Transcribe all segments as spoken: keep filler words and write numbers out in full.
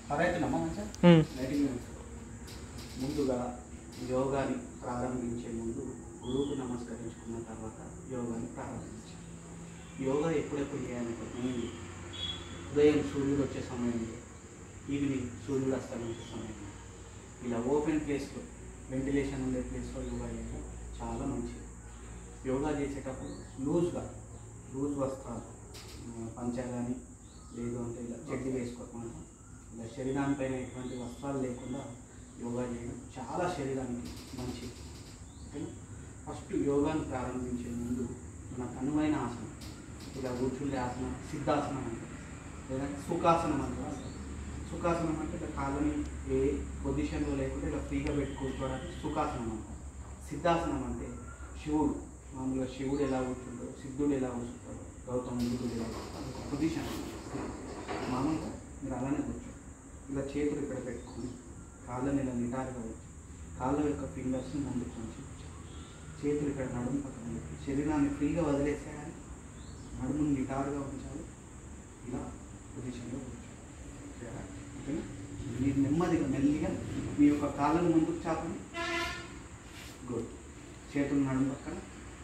పరైతున్నమ్మా మంచిగా లైటింగ్ ముందుగా యోగాని ప్రారంభించే ముందు గురువుకు నమస్కరించుకున్న తర్వాత యోగాని ప్రారంభించాలి. యోగా ఎప్పుడెప్పుడు చేయాలనుకుంటున్నాను, ఉదయం సూర్యుడు వచ్చే సమయంలో, ఈవినింగ్ సూర్యుడు అస్తమించే సమయంలో, ఇలా ఓపెన్ ప్లేస్లో వెంటిలేషన్ ఉండే ప్లేస్లో యోగా చేయడం చాలా మంచిది. యోగా చేసేటప్పుడు లూజ్గా లూజ్ వస్త్రాలు పంచ కానీ లేదు అంటే ఇలా చెడ్డి వేసుకోకుండా ఇలా శరీరానిపైన ఎటువంటి వస్త్రాలు లేకుండా యోగా చేయడం చాలా శరీరానికి మంచిది. ఓకేనా? ఫస్ట్ యోగాను ప్రారంభించే ముందు మనకు అనువైన ఆసనం, ఇలా కూర్చుండే ఆసనం సిద్ధాసనం అంటే, లేదంటే సుఖాసనం అంటే. సుఖాసనం అంటే ఇలా కాళ్ళని ఏ పొజిషన్లో లేకుండా ఇలా ఫ్రీగా పెట్టి కూర్చోవడానికి సుఖాసనం అంటారు. సిద్ధాసనం అంటే శివుడు మామూలుగా శివుడు ఎలా కూర్చుంటాడు, సిద్ధుడు ఎలా కూర్చుంటాడు, గౌతమ బుద్ధుడు ఎలా కూర్చుంటాడు, ఒక పొజిషన్ మామూలుగా మీరు అలానే కూర్చోండి. ఇలా చేతులు ఇక్కడ పెట్టుకొని కాళ్ళని ఇలా నిటారుగా వచ్చి కాళ్ళ యొక్క ఫింగర్స్ని ముందుకు ఉంచి చేతులు ఇక్కడ నడుము పక్కన పెట్టి శరీరాన్ని ఫ్రీగా వదిలేసేయాలి. నడుముని నిటారుగా ఉంచాలి. ఇలా పొజిషన్లో కూర్చోండి. ఓకేనా? మీరు నెమ్మదిగా మెల్లిగా మీ యొక్క కాళ్ళను ముందుకు చాపండి. గుడ్. చేతులు నడుము పక్కన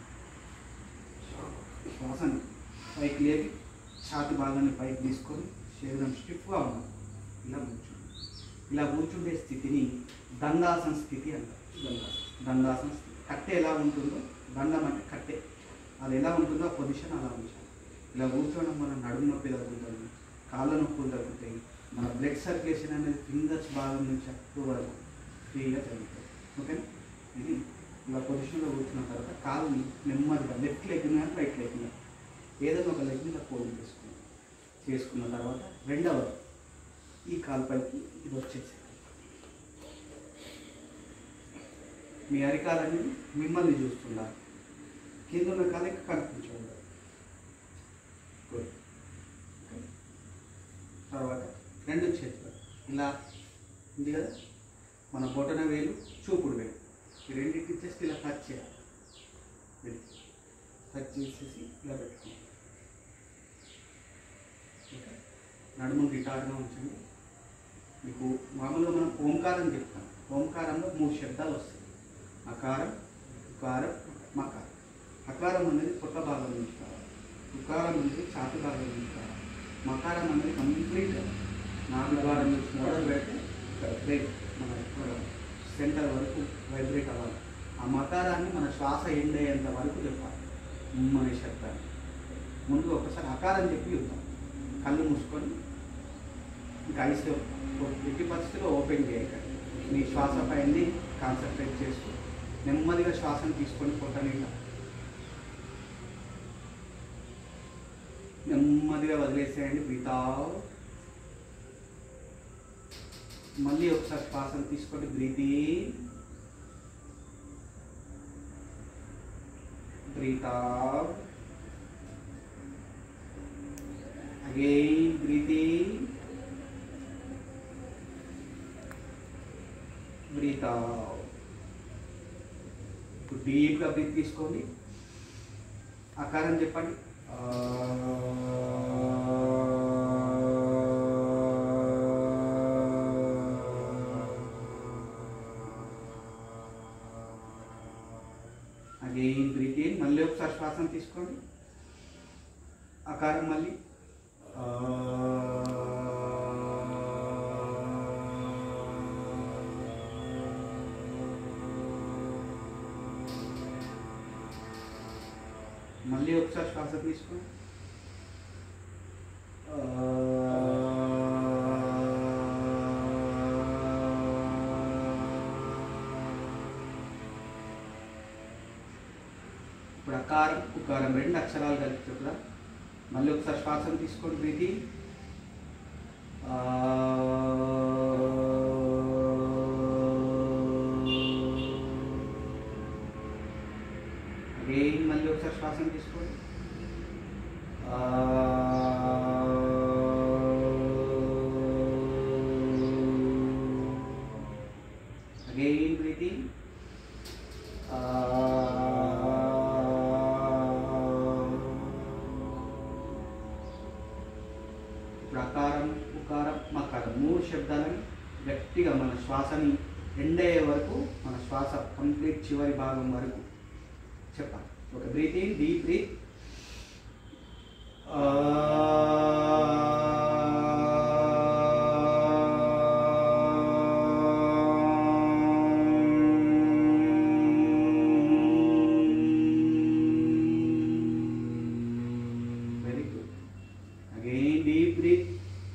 శ్వాసని పైకి లేపి ఛాతి భాగాన్ని పైకి తీసుకొని శరీరం స్టిఫ్గా ఉండాలి. ఇలా కూర్చోండి. ఇలా కూర్చుండే స్థితిని దండాసన స్థితి అంటారు. దండాసన దండాసన స్థితి. కట్టె ఎలా ఉంటుందో, దండం అంటే కట్టె, అది ఎలా ఉంటుందో ఆ పొజిషన్ అలా ఉంచాలి. ఇలా కూర్చోవడం మన నడుము నొప్పి తగ్గుతుంది, కాళ్ళ నొప్పులు తగ్గుతాయి, మన బ్లడ్ సర్క్యులేషన్ అనేది ఫింగర్స్ భాగం నుంచి అప్పుడు వరకు ఫ్రీగా జరుగుతుంది. ఓకేనా? ఇది ఇలా పొజిషన్లో కూర్చున్న తర్వాత కాళ్ళని నెమ్మదిగా లెఫ్ట్ లెగ్ మీద రైట్ లెగ్ మీద ఏదైనా ఒక లెగ్ మీద ఫోల్డ్ చేసుకున్నాం. చేసుకున్న తర్వాత రెండవ ఈ కాలుపైకి ఇది వచ్చేసి మీ అరికాలని మిమ్మల్ని చూస్తున్నారు. కింద ఉన్న కాలకి కనిపించండి. గుడ్. తర్వాత రెండు చేతులు ఇలా ఉంది కదా, మన బొటన వేలు చూపుడు వేలు ఈ రెండింటికి జస్ట్ ఇలా టచ్ చేయాలి. టచ్ చేసేసి ఇలా పెట్టుకోండి. నడుము గిటారుగా ఉంచండి. మీకు మామూలుగా మనం ఓంకారం చెప్తాం. ఓంకారంలో మూడు శబ్దాలు వస్తాయి: అకారం, ఉకారం, మకారం. అకారం అనేది పొట్ట భాగం నుంచి కావాలి, ఉకారం అనేది ఛాతి భాగం నుంచి కావాలి, మకారం అనేది కంప్లీట్గా నాలుగు భాగం నుంచి మొదలు పెడితే బ్రేక్ మన సెంటర్ వరకు వైబ్రేట్ అవ్వాలి. ఆ మకారాన్ని మన శ్వాస ఎండ్ అయ్యేంత వరకు చెప్పాలి. ఉమ్ అనే శబ్దాన్ని ముందు ఒకసారి అకారం చెప్పి చూద్దాం. కళ్ళు మూసుకొని ఇంకా ఐస్ ఎట్టి పరిస్థితిలో ఓపెన్ చేయకండి. మీ శ్వాస పైన కాన్సన్ట్రేట్ చేస్తూ నెమ్మదిగా శ్వాసను తీసుకొని పొట్టనిగా నెమ్మదిగా వదిలేసేయండి. Breath out. మళ్ళీ ఒకసారి శ్వాసను తీసుకొని breath in, breath out. Again breath in, breath out. డీప్గా బ్రీత్ తీసుకోండి. ఆకారం చెప్పండి. Again breath in. మళ్ళీ ఒకసారి శ్వాసను తీసుకోండి. ఆకారం మళ్ళీ మళ్ళీ ఒకసారి శ్వాస తీసుకోండి. ఇప్పుడు అకారం ఉకారం రెండు అక్షరాలు కలిపి చెప్తా. మళ్ళీ ఒకసారి శ్వాసను తీసుకోండి. బ్రీత్ ఇన్, అగైన్ మళ్ళీ ఒకసారి శ్వాసను తీసుకోండి. అగైన్ బ్రీత్ ఇన్, ఇప్పుడు అకారం ఉకారం మకారం మూడు శబ్దాలను గట్టిగా మన శ్వాసని ఎండ్ అయ్యే వరకు మన శ్వాస కంప్లీట్ చివరి భాగం వరకు చెప్పాలి. ఒక breath in, deep breath. Very good. Again deep breath.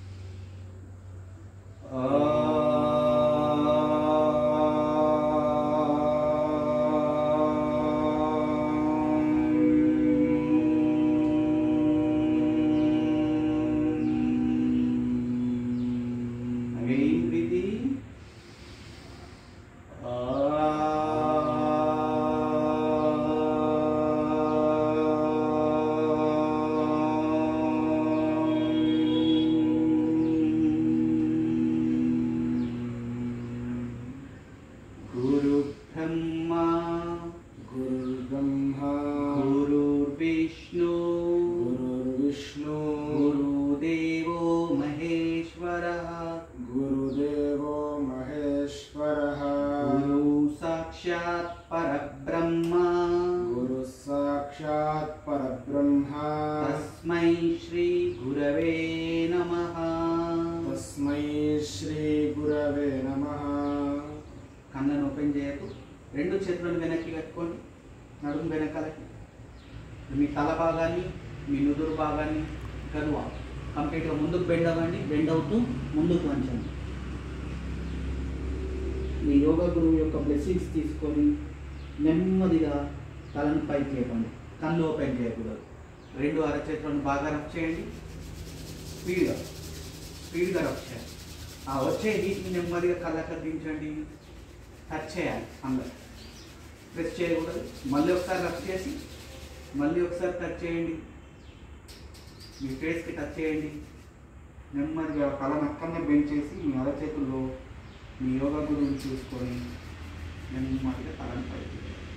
गुरु ब्रह्मा गुरु ब्रह्मा गुरुर्विष्णु गुरुर्विष्णु गुरुदेवो महेश्वरः गुरुदेवो महेश्वरः गुरु साक्षात् परब्रह्मा गुरु साक्षात् परब्रह्मा तस्मै श्री गुरवे नमः तस्मै श्री गुरवे नमः. కళ్ళను ఓపెన్ చేయకు. రెండు చేతులను వెనక్కి కట్టుకోండి, నడుము వెనకాలకి. మీ తల భాగాన్ని, మీ నుదురు భాగాన్ని కనువ కంప్లీట్గా ముందుకు బెండ్ అవ్వండి. బెండ్ అవుతూ ముందుకు వంచండి. మీ యోగా గురువు యొక్క బ్లెస్సింగ్స్ తీసుకొని నెమ్మదిగా తలను పైకి లేపండి. కళ్ళు ఓపెన్ చేయకూడదు. రెండు అరచేతులను బాగా రఫ్ చేయండి. స్పీడ్గా స్పీడ్గా రఫ్ చేయండి. ఆ వచ్చే హీట్ని నెమ్మదిగా కళ్ళకి దించండి. టచ్ చేయాలి, అందరు ప్రెస్ చేయకూడదు. మళ్ళీ ఒకసారి రఫ్ చేసి మళ్ళీ ఒకసారి టచ్ చేయండి. మీ ఫేస్కి టచ్ చేయండి. నెమ్మదిగా తల నక్కనే బెండ్ చేసి మీ అరచేతుల్లో మీ యోగా గురువుని చూసుకొని నెమ్మదిగా తలని పైకి.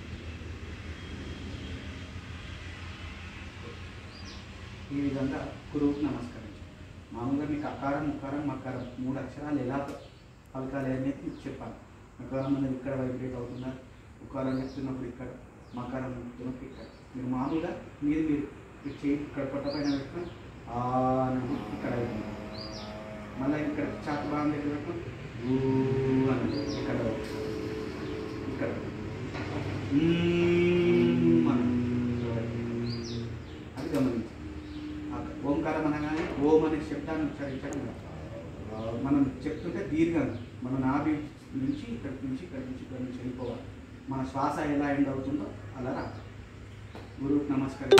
ఈ విధంగా గురువుకి నమస్కరించండి. మామూలుగా మీకు అకారం, ఉకారం, మకారం మూడు అక్షరాలు ఎలా పలకాలి అనేది మీకు చెప్పాలి. అకారం అనేది ఇక్కడ వైబ్రేట్ అవుతుందా, ఉకారం చెప్తున్నప్పుడు ఇక్కడ, మకారం చెప్తున్నప్పుడు ఇక్కడ. మీరు మామూలుగా మీరు మీరు మీరు చేయి ఇక్కడ పొట్ట పైన పెట్టుకుని అనేది ఇక్కడ అవుతుంది. మళ్ళీ ఇక్కడ చాకు భాగం దగ్గర పెట్టుకుని ఊ అనేది ఇక్కడ ఇక్కడ అది గమనించండి. ఓంకారం అనగానే ఓం అనే శబ్దాన్ని ఉచ్చరించడం మనం చెప్తుంటే దీర్ఘంగా మన నాభి నుంచి ఇక్కడి నుంచి ఇక్కడి నుంచి ఇక్కడి నుంచి వెళ్ళిపోవాలి. మన శ్వాస ఎలా ఎండ్ అవుతుందో అలా రా. గురువుకి నమస్కారం.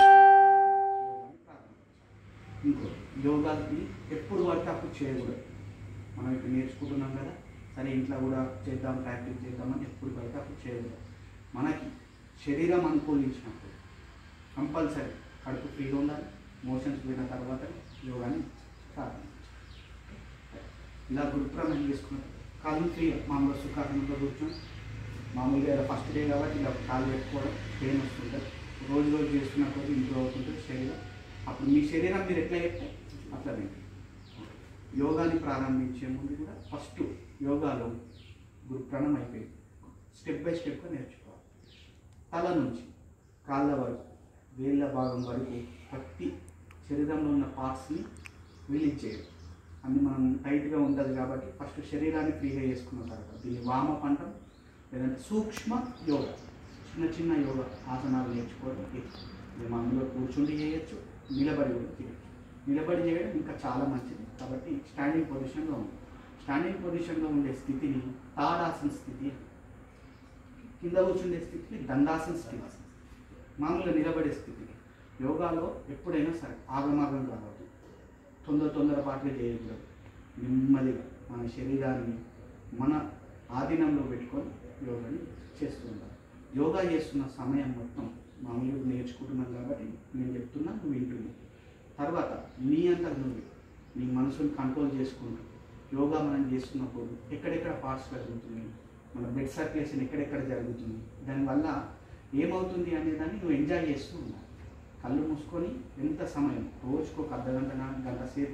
ఇంకో యోగాకి ఎప్పుడు పడితే అప్పుడు చేయకూడదు. మనం ఇప్పుడు నేర్చుకుంటున్నాం కదా, సరే ఇంట్లో కూడా చేద్దాం, ప్రాక్టీస్ చేద్దామని ఎప్పుడు పడితే అప్పుడు చేయకూడదు. మనకి శరీరం అనుకూలించినప్పుడు కంపల్సరీ కడుపు ఫ్రీగా ఉండాలి. మోషన్స్ పోయిన తర్వాత యోగాని ప్రారంభించాలి. ఇలా గురుప్రమేయం చేసుకున్నప్పుడు కాళ్ళు ఫ్రీగా మామూలుగా సుఖాసనంలో కూర్చొని మామూలుగా ఫస్ట్ డే కాబట్టి ఇలా కాళ్ళు పెట్టుకోవడం పెయిన్ వస్తుంటుంది. రోజు రోజు చేసుకున్నప్పుడు ఇంప్రూవ్ అవుతుంటుంది శరీరం. అప్పుడు మీ శరీరం మీరు ఎట్లా చెప్తే అట్లా వింటుంది. యోగాని ప్రారంభించే ముందు కూడా ఫస్ట్ యోగాలో గురుప్రాణం అయిపోయింది. స్టెప్ బై స్టెప్గా నేర్చుకోవాలి. తల నుంచి కాళ్ళ వరకు, వేళ్ళ భాగం వరకు ప్రతి శరీరంలో ఉన్న పార్ట్స్ని రిలీజ్ చేయడం. అన్ని మనం టైట్గా ఉంటుంది కాబట్టి ఫస్ట్ శరీరాన్ని ఫ్రీగా చేసుకున్న తర్వాత దీన్ని వామ పంటం లేదంటే సూక్ష్మ యోగా, చిన్న చిన్న యోగా ఆసనాలు నేర్చుకోవడం. ఇది మామూలుగా కూర్చుండి చేయొచ్చు, నిలబడి కూడా చేయొచ్చు. నిలబడి చేయడం ఇంకా చాలా మంచిది కాబట్టి స్టాండింగ్ పొజిషన్లో ఉంది. స్టాండింగ్ పొజిషన్లో ఉండే స్థితిని తాడాసన స్థితి, కింద కూర్చుండే స్థితిని దండాసన స్థితి, మామూలుగా నిలబడే స్థితిని. యోగాలో ఎప్పుడైనా సరే ఆగమాగం కావద్దు, తొందర తొందరపాటుగా చేయకూడదు. నెమ్మదిగా మన శరీరాన్ని మన ఆధీనంలో పెట్టుకొని యోగాని చేస్తూ ఉండాలి. యోగా చేస్తున్న సమయం మొత్తం మామూలుగా నేర్చుకుంటున్నాం కాబట్టి నేను చెప్తున్నా, నువ్వు వింటున్నావు. తర్వాత నీ అంతకు నువ్వు నీ మనసుని కంట్రోల్ చేసుకుంటూ యోగా మనం చేస్తున్నప్పుడు ఎక్కడెక్కడ పార్ట్స్ జరుగుతుంది, మన బ్లడ్ సర్క్యులేషన్ ఎక్కడెక్కడ జరుగుతుంది, దానివల్ల ఏమవుతుంది అనేదాన్ని నువ్వు ఎంజాయ్ చేస్తూ ఉండాలి. కళ్ళు మూసుకొని ఎంత సమయం, రోజుకు ఒక అర్ధ గంట గంట సేపు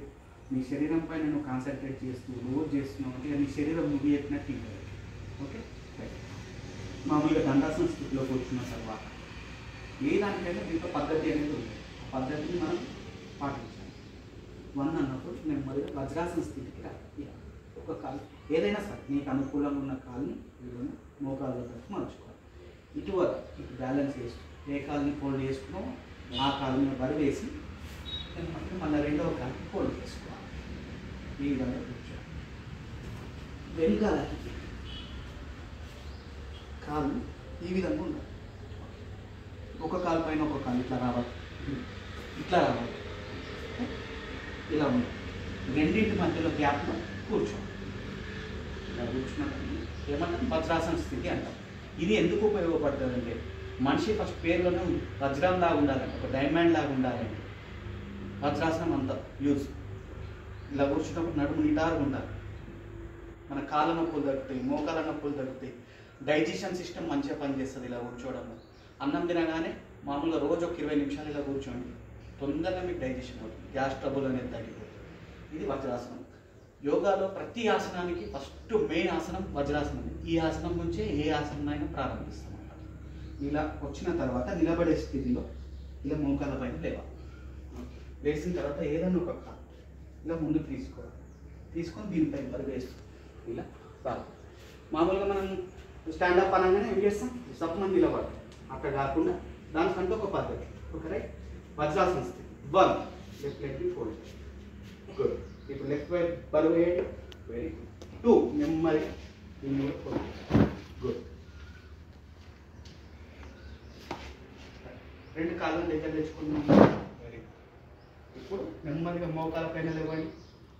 నీ శరీరం పైన నువ్వు కాన్సన్ట్రేట్ చేస్తూ రోజు చేస్తున్నావు అంటే నీ శరీరం నువ్వు చెప్పినట్టు ఉంటుంది. Okay right. మామూలుగా దండాసన స్థితిలో కూర్చున్న తర్వాత ఏ దానికైనా దీంట్లో పద్ధతి అనేది ఉంది. ఆ పద్ధతిని మనం పాటించాలి. వన్ అన్నప్పుడు నెమ్మదిగా వజ్రాసన స్థితికి రా. ఇలా ఒక కాలు ఏదైనా సరే నీకు అనుకూలంగా ఉన్న కాలుని వీళ్ళని మోకాళ్ళ పెట్టి మలుచుకోవాలి. ఇటువల ఇటు బ్యాలెన్స్ చేస్తూ ఏ కాలుని ఫోల్డ్ చేసుకున్నామో ఆ కాలుని బరువు వేసి మళ్ళీ రెండవ కాలుని ఫోల్డ్ చేసుకోవాలి. ఈ విధంగా కూర్చోవాలి. వెనుకాలకి కాలు ఈ విధంగా ఉండాలి. ఒక కాలు పైన ఒక కాలు ఇట్లా రావాలి, ఇట్లా రావాలి, ఇలా ఉండాలి. రెండింటి మధ్యలో గ్యాప్లో కూర్చోవాలి. ఇలా కూర్చున్నప్పుడు ఏమన్నా వజ్రాసన స్థితి అంటాం. ఇది ఎందుకు ఉపయోగపడుతుంది అంటే మనిషి ఫస్ట్ పేరులోనే ఉంది, వజ్రం లాగా ఉండాలంటే, ఒక డైమండ్ లాగా ఉండాలంటే వజ్రాసనం అంతా యూజ్. ఇలా కూర్చున్నప్పుడు నడుము నిటారుగా ఉండాలి. మన కాళ్ళ నొప్పులు తగ్గుతాయి, మోకాల నొప్పులు తగ్గుతాయి, డైజెషన్ సిస్టమ్ మంచిగా పనిచేస్తుంది ఇలా కూర్చోవడంలో. అన్నం తినగానే మామూలుగా రోజు ఒక ఇరవై నిమిషాలు ఇలా కూర్చోండి, తొందరగా మీకు డైజెషన్ అవుతుంది, గ్యాస్ ట్రబుల్ అనేది తగ్గిపోతుంది. ఇది వజ్రాసనం. యోగాలో ప్రతి ఆసనానికి ఫస్ట్ మెయిన్ ఆసనం వజ్రాసనం. ఈ ఆసనం నుంచే ఏ ఆసనం అయినా ప్రారంభిస్తాం. ఇలా వచ్చిన తర్వాత నిలబడే స్థితిలో ఇలా మోకాళ్ళ పైన లేవాలి. వేసిన తర్వాత ఏదన్నా ఒక కాలు ఇలా ముందుకు తీసుకోవాలి. తీసుకొని దీనిపై బరువు వేస్తాం. ఇలా కాదు మామూలుగా మనం స్టాండప్ అనగానే ఏం చేస్తాం, సప్మని నిలబడతాం. అక్కడ కాకుండా దానికంటే ఒక పద్ధతి. Okay right. వజ్రాసన స్థితి. One, left leg fold. Good. ఇప్పుడు లెఫ్ట్ వైపు బరువు వేయండి. Very good. టూ, నెమ్మదిగా దీన్ని కూడా ఫోల్డ్. గుడ్. రెండు కాళ్ళను దగ్గర తెచ్చుకున్నాం. Very good. ఇప్పుడు నెమ్మదిగా మోకాల పైన లేవండి.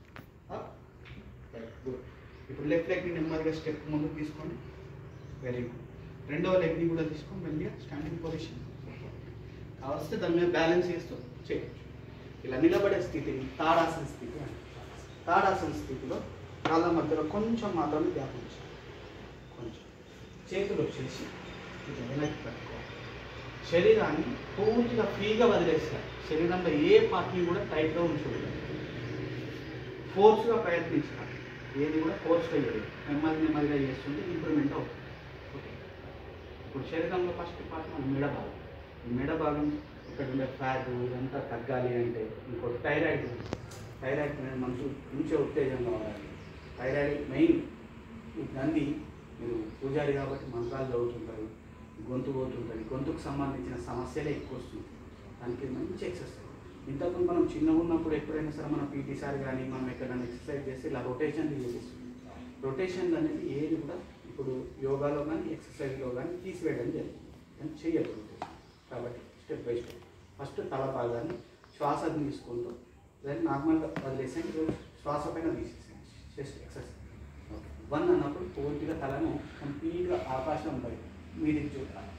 గుడ్. ఇప్పుడు లెఫ్ట్ లెగ్ని నెమ్మదిగా స్టెప్ ముందుకు తీసుకోండి. Very good. రెండవ లెగ్ని కూడా తీసుకొని మెల్లిగా స్టాండింగ్ పొజిషన్ కావస్తే దాని మీద బ్యాలెన్స్ చేస్తూ చేయొచ్చు. ఇలా నిలబడే స్థితిని తాడాసన స్థితి అంటారు. తాడాసన స్థితిలో కాళ్ళ మధ్యలో కొంచెం మాత్రమే గ్యాప్ ఉంచాలి. కొంచెం చేతులు వచ్చేసి ఇట్లా వెనక్కి పెట్టుకోవాలి. శరీరాన్ని పూర్తిగా ఫ్రీగా వదిలేస్తారు. శరీరంలో ఏ పార్ట్ని కూడా టైట్గా ఉంచకూడదు. ఫోర్స్గా ప్రయత్నించాలి. ఏది కూడా ఫోర్స్గా చేయలేదు. నెమ్మది నెమ్మదిగా చేస్తుంటే ఇంప్రూవ్మెంట్ అవుతుంది. ఓకే. ఇప్పుడు శరీరంలో ఫస్ట్ పార్ట్ మన మెడ భాగం. ఈ మెడ భాగం ఇక్కడ ఉండే ఫ్యాట్ ఇదంతా తగ్గాలి అంటే ఇంకోటి థైరాయిడ్. థైరాయిడ్ అనేది మనసు మంచిగా ఉత్తేజంగా ఉండాలి. Thyroid main. ఈ గ్రంథి మీరు పూజారి కాబట్టి మంత్రాలు చదువుతుంటారు, గొంతు పోతుంటుంది, గొంతుకు సంబంధించిన సమస్యలే ఎక్కువ వస్తుంది. దానికి మంచి ఎక్సర్సైజ్. ఇంతకుముందు మనం చిన్నగా ఉన్నప్పుడు ఎప్పుడైనా సరే మన పీటీ సార్ కానీ మనం ఎక్కడైనా ఎక్సర్సైజ్ చేసి ఇలా రొటేషన్లు చేసేస్తుంది. రొటేషన్లు అనేది ఏది కూడా ఇప్పుడు యోగాలో కానీ ఎక్సర్సైజ్లో కానీ తీసివేయడం జరిగింది. కానీ చేయకూడదు. కాబట్టి స్టెప్ బై స్టెప్ ఫస్ట్ తల భాగాన్ని శ్వాస తీసుకుంటూ దాన్ని నార్మల్గా వదిలేసాను. శ్వాస పైన తీసేసాను. Just exercise. ఓకే. వన్ అన్నప్పుడు పూర్తిగా తలను కంప్లీట్గా ఆకాశం పై మీదికి చూడాలి.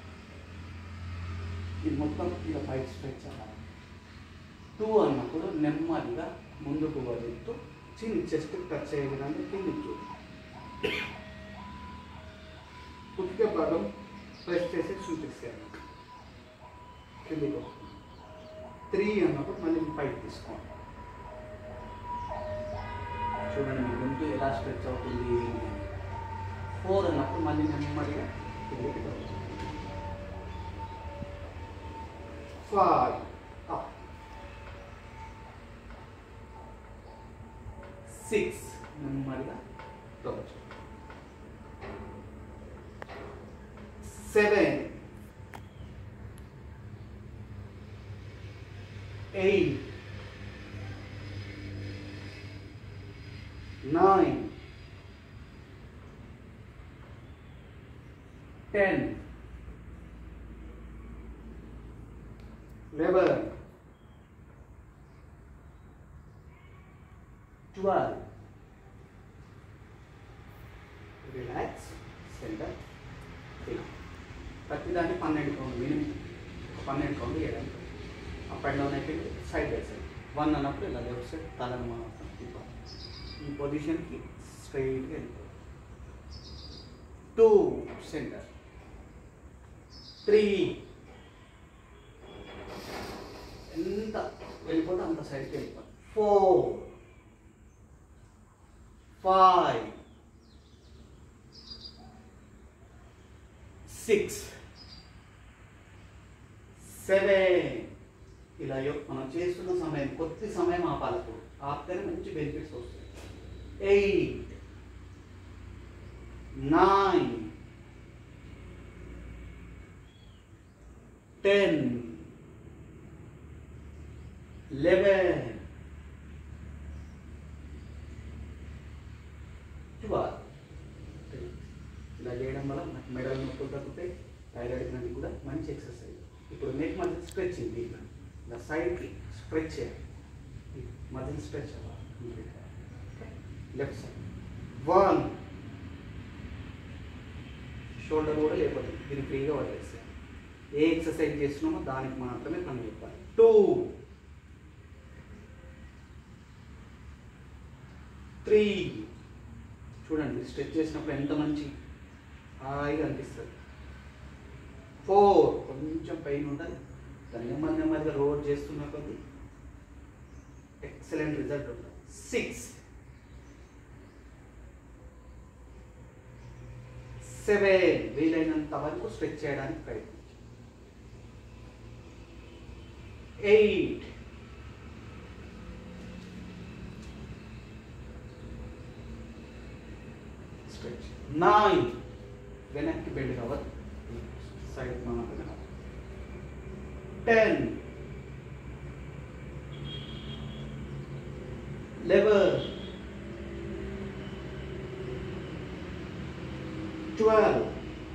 ఇది మొత్తం ఇలా పైకి స్ట్రెచ్ అవ్వాలి. టూ అన్నప్పుడు నెమ్మదిగా ముందుకు వదులుతూ చిన్న చెస్ట్ టచ్ అయ్యే విధంగా కిందికి చూడాలి. పుట్టిక భాగం ప్రెస్ చేసి చూపిస్తాను. కిందికి వస్తుంది. త్రీ అన్నప్పుడు మళ్ళీ పైకి తీసుకోండి. చూడండి మీ గొంతు ఎలా స్ట్రెచ్ అవుతుంది. ఫోర్ అన్నప్పుడు మళ్ళీ నెమ్మదిగా కిందికి వస్తుంది. Five up. సిక్స్ నెమ్మదిగా down. Seven, eight, nine, ten, eleven, twelve. Relax, center, eight. ప్రతిదాన్ని పన్నెండు కౌంట్ మినిమం పన్నెండు కౌంట్ వేయడానికి అప్ అండ్ డౌన్ అయితే సైడ్ బై సైడ్. వన్ అన్నప్పుడు ఇలా లెఫ్ట్ సైడ్ తలను మాత్రం తిప్పాలి. ఈ పొజిషన్కి స్ట్రైట్గా వెళ్ళిపోవాలి. Two centre. త్రీ ఎంత వెళ్ళిపోతే అంత సైడ్కి వెళ్ళిపోవాలి. Four five six seven. ఇలా యొ- మనం చేస్తున్న సమయం కొద్ది సమయం ఆపాలకు ఆపితేనే మంచి బెనిఫిట్స్ వస్తాయి. Eight nine ten eleven twelve. ఇలా చేయడం వల్ల మనకు మెడల్ నొప్పులు తగ్గుతాయి, థైరాయిడ్ గ్రంథి కూడా మంచి ఎక్సర్సైజ్. ఇప్పుడు నెక్ మజిల్ స్ట్రెచ్చింగ్, ఇలా సైడ్కి స్ట్రెచ్ చేయాలి, మజిల్ స్ట్రెచ్ అవ్వాలి. లెఫ్ట్ సైడ్ వన్, షోల్డర్ కూడా లేకపోతే దీన్ని ఫ్రీగా వదిలేసేయాలి. ఏ ఎక్సర్సైజ్ చేస్తున్నామో దానికి మాత్రమే పని చెప్పాలి. టూ, త్రీ, చూడండి స్ట్రెచ్ చేసినప్పుడు ఎంత మంచి హాయిగా అనిపిస్తుంది. ఫోర్, కొంచెం పెయిన్ ఉంటుంది, దాన్ని నెమ్మది నెమ్మదిగా రోడ్ చేస్తున్న కొద్ది ఎక్సలెంట్ రిజల్ట్ ఉంటుంది. సిక్స్, సెవెన్, వీలైనంత వరకు స్ట్రెచ్ చేయడానికి ప్రయత్నించండి. Eight, stretch. నైన్, వెనక్కి బెండ్ కావాలి, సైడ్ మాత్రమే కావాలి. టెన్, లెవెన్, ట్వెల్వ్,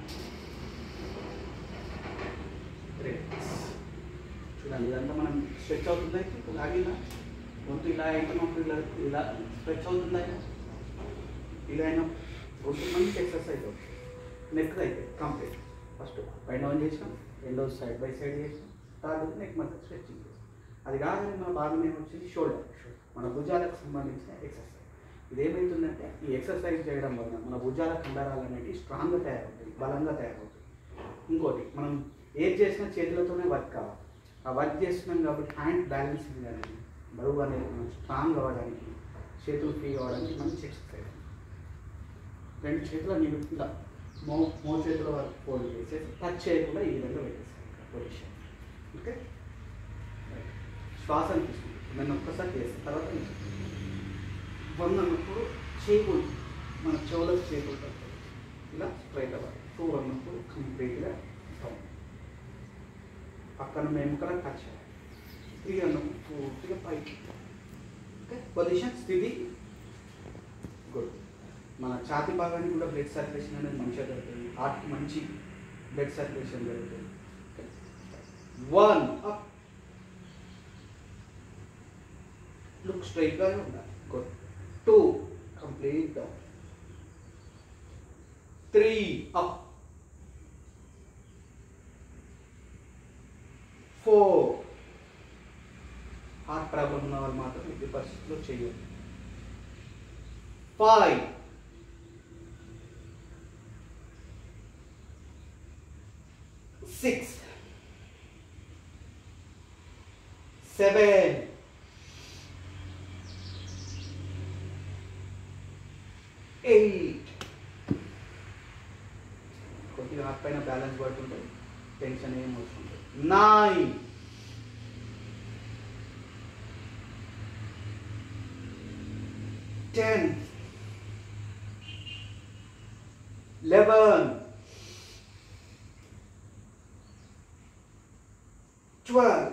చూడండి ఇదంతా మనం స్ట్రెచ్ అవుతుందా, లాగిలా గొంతు ఇలా అయినప్పుడు ఇలా ఇలా స్ట్రెచ్ అవుతుందా, ఇలా అయినా గొంతు మంచి ఎక్సర్సైజ్ అవుతుంది. నెక్ అయితే కంప్లీట్. ఫస్ట్ పైన ఆన్ చేసినాం, రెండోది సైడ్ బై సైడ్ చేసినాం, థర్డ్ నెక్ మధ్య స్ట్రెచ్చింగ్ చేసినాం. అది కాగానే మన భాగం ఏమొచ్చింది, షోల్డర్, మన భుజాలకు సంబంధించిన ఎక్సర్సైజ్. ఇదేమవుతుందంటే ఈ ఎక్సర్సైజ్ చేయడం వల్ల మన భుజాల కండరాలు అనేవి స్ట్రాంగ్గా తయారవుతాయి, బలంగా తయారవుతాయి. ఇంకోటి, మనం ఏది చేసినా చేతులతోనే వర్క్ కావాలి. ఆ వర్క్ చేస్తున్నాం కాబట్టి హ్యాండ్ బ్యాలెన్సింగ్ అనేది, బరువు అనేది మనం స్ట్రాంగ్ అవ్వడానికి, చేతులు ఫ్రీ అవ్వడానికి మంచి ఎక్సర్సైజ్. రెండు చేతుల నేను ఇలా మో మో చేతుల వరకు ఫోల్డ్ చేసేసి టచ్ చేయకుండా ఈ విధంగా పెట్టేసాను పొజిషన్. ఓకే, శ్వాసను తీసుకుంటాం. నేను ఒక్కసారి చేసిన తర్వాత వన్ అన్నప్పుడు చేతులు మన చెవులకు చేతులు తగ్గుతాయి, ఇలా స్ట్రైట్ అవ్వాలి. టూ అన్నప్పుడు కంప్లీట్గా డౌన్, పక్కన ఎముకల టచ్ చేయాలి. త్రీ అన్నప్పుడు పూర్తిగా పైకి. ఓకే, పొజిషన్ స్థితి గుడ్. మన ఛాతీ భాగానికి కూడా బ్లడ్ సర్క్యులేషన్ అనేది మంచిగా జరుగుతుంది, హార్ట్కి మంచి బ్లడ్ సర్క్యులేషన్ జరుగుతుంది. వన్ అప్, లుక్ స్ట్రైట్గా ఉండాలి. Good. Two, complete down. Three up. Four, heart problem ఉన్న వాళ్ళు మాత్రం ఎట్టి పరిస్థితుల్లో చేయాలి. Five, six, seven, eight. కొద్దిగా హార్ట్ పైన బ్యాలెన్స్ పడుతుంటుంది, టెన్షన్ ఏం అవసరం లేదు. Nine, ten, eleven, twelve.